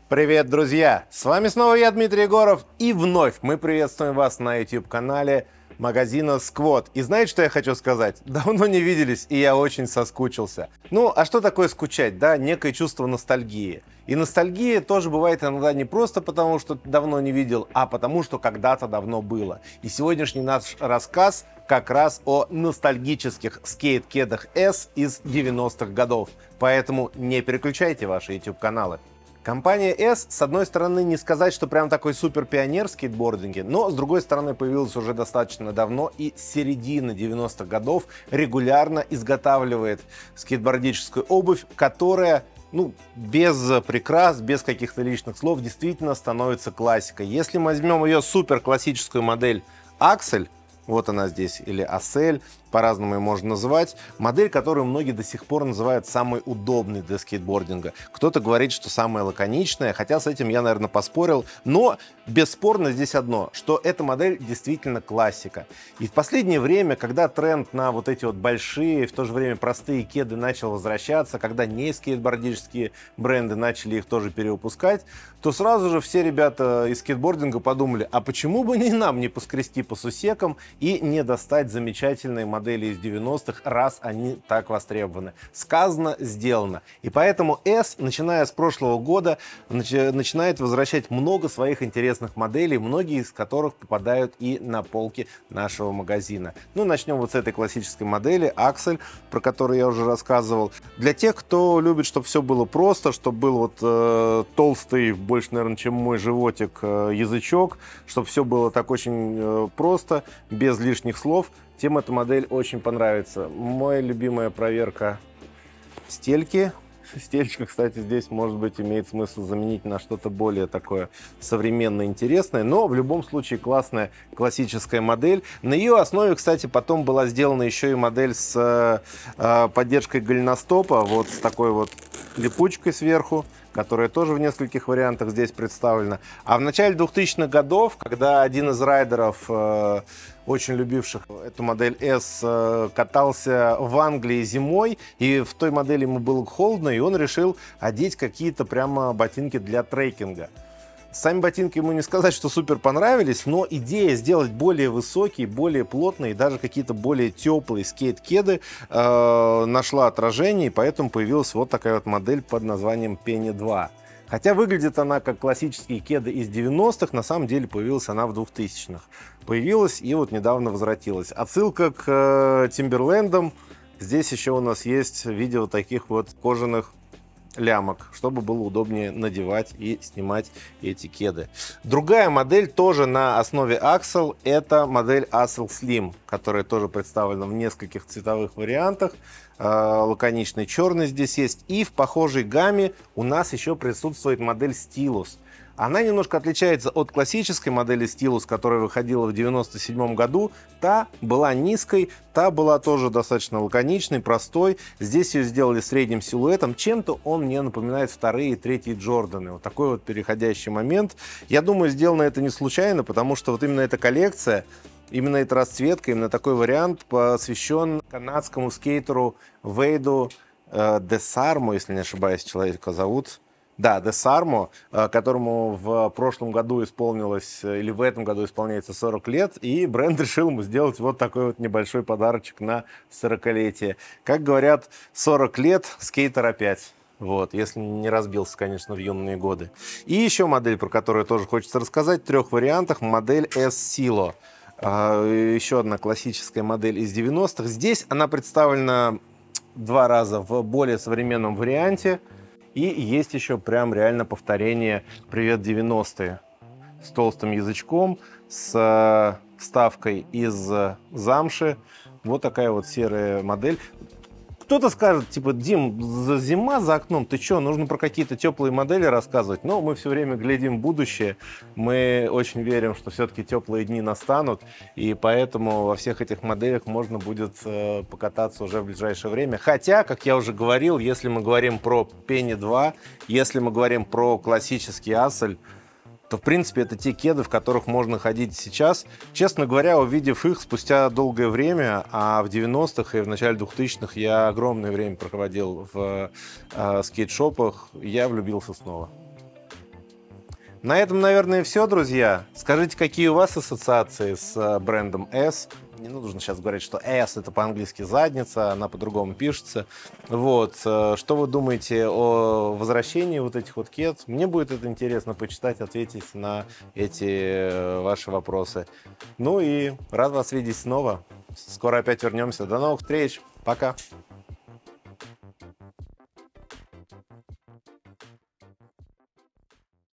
Привет, друзья! С вами снова я, Дмитрий Егоров, и вновь мы приветствуем вас на YouTube-канале магазина Squad. И знаете, что я хочу сказать? Давно не виделись, и я очень соскучился. Ну, а что такое скучать, да? Некое чувство ностальгии. И ностальгия тоже бывает иногда не просто потому, что ты давно не видел, а потому, что когда-то давно было. И сегодняшний наш рассказ как раз о ностальгических скейт-кедах S из 90-х годов. Поэтому не переключайте ваши YouTube-каналы. Компания S, с одной стороны, не сказать, что прям такой супер пионер в скейтбординге, но с другой стороны появилась уже достаточно давно и с середины 90-х годов регулярно изготавливает скейтбордическую обувь, которая, без прикрас, без каких-то лишних слов, действительно становится классикой. Если мы возьмем ее супер классическую модель Axel, вот она здесь, или Acel, по-разному ее можно называть. Модель, которую многие до сих пор называют самой удобной для скейтбординга. Кто-то говорит, что самая лаконичная, хотя с этим я, наверное, поспорил. Но бесспорно здесь одно, что эта модель действительно классика. И в последнее время, когда тренд на вот эти вот большие, в то же время простые кеды начал возвращаться, когда не скейтбордические бренды начали их тоже перевыпускать, то сразу же все ребята из скейтбординга подумали, а почему бы нам не поскрести по сусекам и не достать замечательные модели из 90-х, раз они так востребованы. Сказано, сделано. И поэтому S, начиная с прошлого года, начинает возвращать много своих интересных моделей, многие из которых попадают и на полки нашего магазина. Начнем вот с этой классической модели Axel, про которую я уже рассказывал. Для тех, кто любит, чтобы все было просто, чтобы был вот толстый, больше, наверное, чем мой животик, язычок, чтобы все было так очень просто, без лишних слов, тем эта модель очень понравится. Моя любимая проверка стельки. Стелька, кстати, здесь, может быть, имеет смысл заменить на что-то более такое современное, интересное, но в любом случае классная классическая модель. На ее основе, кстати, потом была сделана еще и модель с поддержкой голеностопа, вот с такой вот липучкой сверху, которая тоже в нескольких вариантах здесь представлена. А в начале 2000-х годов, когда один из райдеров, очень любивших эту модель S, катался в Англии зимой, и в той модели ему было холодно, и он решил одеть какие-то прямо ботинки для трекинга. Сами ботинки ему не сказать, что супер понравились, но идея сделать более высокие, более плотные, даже какие-то более теплые скейт-кеды нашла отражение, и поэтому появилась вот такая вот модель под названием Penny 2. Хотя выглядит она как классические кеды из 90-х, на самом деле появилась она в 2000-х. Появилась и вот недавно возвратилась. Отсылка к Тимберлендам. Здесь еще у нас есть видео таких вот кожаных лямок, чтобы было удобнее надевать и снимать эти кеды. Другая модель тоже на основе Axel, это модель Axel Slim, которая тоже представлена в нескольких цветовых вариантах. Лаконичный черный здесь есть. И в похожей гамме у нас еще присутствует модель Stylus. Она немножко отличается от классической модели Stylus, которая выходила в 1997 году. Та была низкой, та была тоже достаточно лаконичной, простой. Здесь ее сделали средним силуэтом. Чем-то он мне напоминает вторые и третьи Джорданы. Вот такой вот переходящий момент. Я думаю, сделано это не случайно, потому что вот именно эта коллекция, именно эта расцветка, именно такой вариант посвящен канадскому скейтеру Вейду Десармо, если не ошибаюсь, человека зовут. Да, Десармо, которому в прошлом году исполнилось, или в этом году исполняется 40 лет, и бренд решил ему сделать вот такой вот небольшой подарочек на 40-летие. Как говорят, 40 лет, скейтер опять. Вот, если не разбился, конечно, в юные годы. И еще модель, про которую тоже хочется рассказать, в трех вариантах, модель S-Silo. Еще одна классическая модель из 90-х. Здесь она представлена два раза в более современном варианте. И есть еще прям реально повторение «Привет 90-е» с толстым язычком, с вставкой из замши. Вот такая вот серая модель. Кто-то скажет, типа, Дим, зима за окном, ты что, нужно про какие-то теплые модели рассказывать? Но мы все время глядим в будущее, мы очень верим, что все-таки теплые дни настанут, и поэтому во всех этих моделях можно будет покататься уже в ближайшее время. Хотя, как я уже говорил, если мы говорим про Penny 2, если мы говорим про классический Axel, то, в принципе, это те кеды, в которых можно ходить сейчас. Честно говоря, увидев их спустя долгое время, а в 90-х и в начале 2000-х я огромное время проводил в скейт-шопах, я влюбился снова. На этом, наверное, все, друзья. Скажите, какие у вас ассоциации с брендом S? Не нужно сейчас говорить, что S это по-английски задница, она по-другому пишется. Вот. Что вы думаете о возвращении вот этих вот кед? Мне будет это интересно почитать, ответить на эти ваши вопросы. Ну и рад вас видеть снова. Скоро опять вернемся. До новых встреч. Пока.